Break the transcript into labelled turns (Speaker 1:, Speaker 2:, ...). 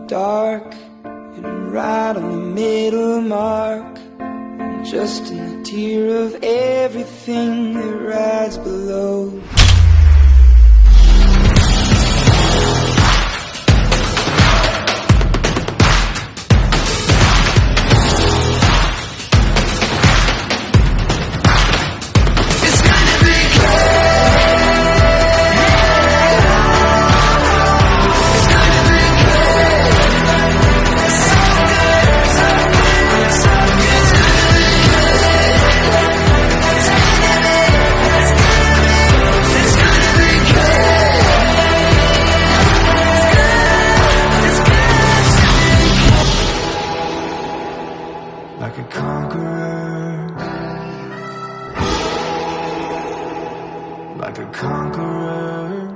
Speaker 1: dark, and right on the middle mark, and just in the tear of everything that rides below. Like a conqueror, like a conqueror.